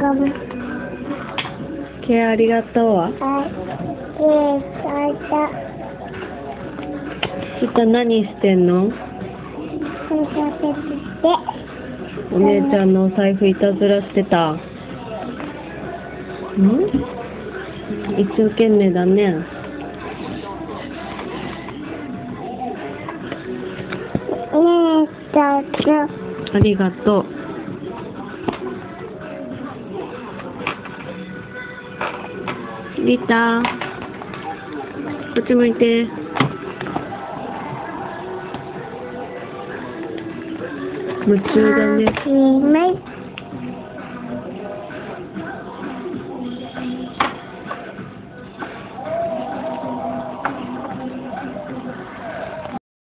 ケありがとうはちょっと何してんの？お姉ちゃんのお財布いたずらしてた。一生懸命だね。ありがとう。リタ、こっち向いて。夢中だね。